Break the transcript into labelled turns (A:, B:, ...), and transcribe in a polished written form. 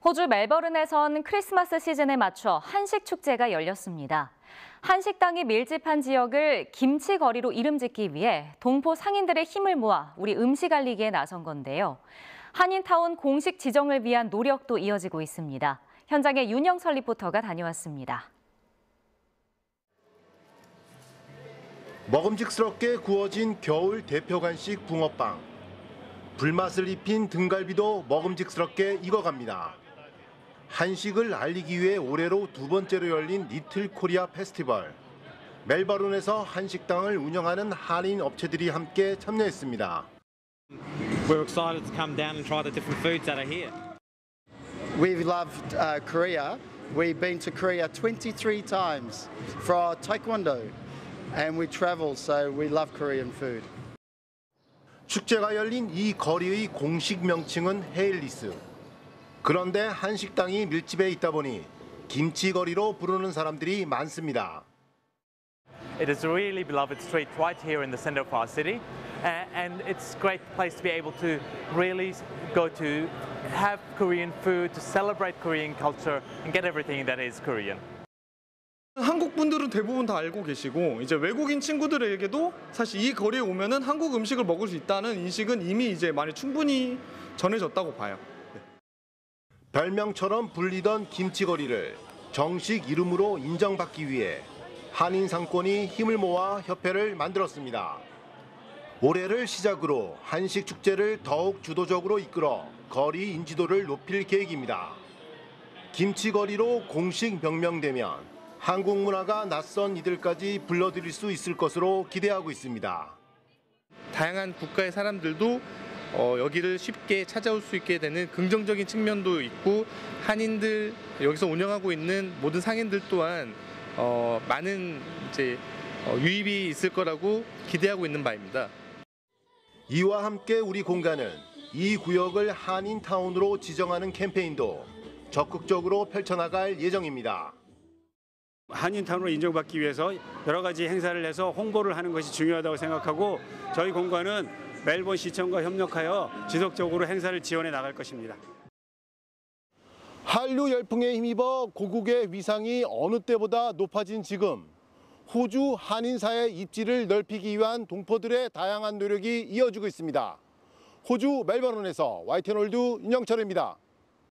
A: 호주 멜버른에선 크리스마스 시즌에 맞춰 한식 축제가 열렸습니다. 한식당이 밀집한 지역을 김치거리로 이름짓기 위해 동포 상인들의 힘을 모아 우리 음식 알리기에 나선 건데요. 한인타운 공식 지정을 위한 노력도 이어지고 있습니다. 현장에 윤영철 리포터가 다녀왔습니다.
B: 먹음직스럽게 구워진 겨울 대표 간식 붕어빵. 불맛을 입힌 등갈비도 먹음직스럽게 익어갑니다. 한식을 알리기 위해 올해로 두 번째로 열린 리틀 코리아 페스티벌. 멜버른에서 한식당을 운영하는 한인 업체들이 함께 참여했습니다.
C: We're excited to come down and try the different foods that are here.
D: We've loved Korea. We've been to Korea 23 times for Taekwondo and we travel, so we love Korean food.
B: 축제가 열린 이 거리의 공식 명칭은 헤일리스. 그런데 한식당이 밀집해 있다 보니 김치거리로 부르는 사람들이 많습니다.
E: It is a really beloved street right here in the center of our city, and it's a great place to be able to really go to have Korean food, to celebrate Korean culture, and get everything that is Korean.
F: 한국 분들은 대부분 다 알고 계시고 이제 외국인 친구들에게도 사실 이 거리에 오면은 한국 음식을 먹을 수 있다는 인식은 이미 이제 많이 충분히 전해졌다고 봐요.
B: 별명처럼 불리던 김치거리를 정식 이름으로 인정받기 위해 한인 상권이 힘을 모아 협회를 만들었습니다. 올해를 시작으로 한식 축제를 더욱 주도적으로 이끌어 거리 인지도를 높일 계획입니다. 김치거리로 공식 명명되면 한국 문화가 낯선 이들까지 불러들일 수 있을 것으로 기대하고 있습니다.
G: 다양한 국가의 사람들도 여기를 쉽게 찾아올 수 있게 되는 긍정적인 측면도 있고, 한인들 여기서 운영하고 있는 모든 상인들 또한 많은 이제 유입이 있을 거라고 기대하고 있는 바입니다.
B: 이와 함께 우리 공간은 이 구역을 한인타운으로 지정하는 캠페인도 적극적으로 펼쳐나갈 예정입니다.
H: 한인타운으로 인정받기 위해서 여러 가지 행사를 해서 홍보를 하는 것이 중요하다고 생각하고, 저희 공관은 멜번 시청과 협력하여 지속적으로 행사를 지원해 나갈 것입니다.
B: 한류 열풍에 힘입어 고국의 위상이 어느 때보다 높아진 지금, 호주 한인사의 입지를 넓히기 위한 동포들의 다양한 노력이 이어지고 있습니다. 호주 멜버른에서 YTN 월드 윤영철입니다.